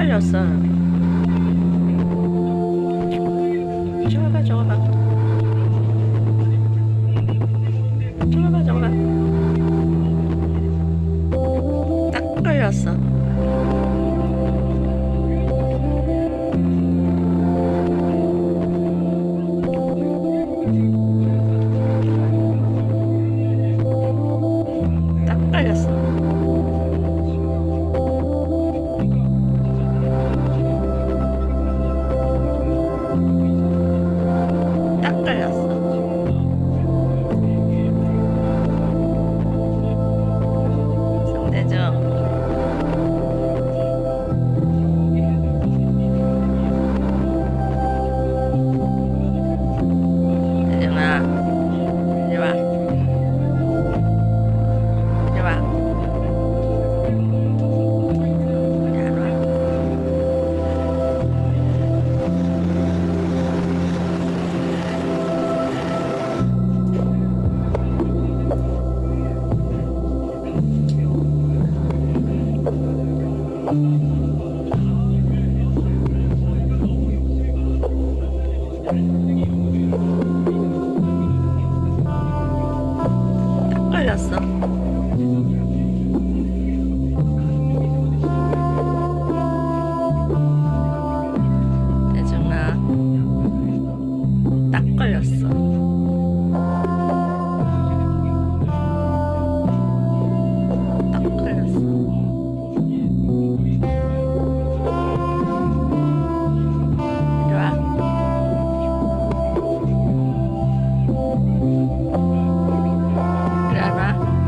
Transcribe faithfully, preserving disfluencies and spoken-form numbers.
걸렸어. 저거봐, 저거봐. 저거봐, 저거봐. 딱 걸렸어. 딱 걸렸어. 딱 걸렸어. 상대죠. 대중아, 이리 와. 이리 와. 이리 안 와? 딱 걸렸어. 대중아, 딱 걸렸어. 딱 걸렸어. 이리 와. 이리 안 와?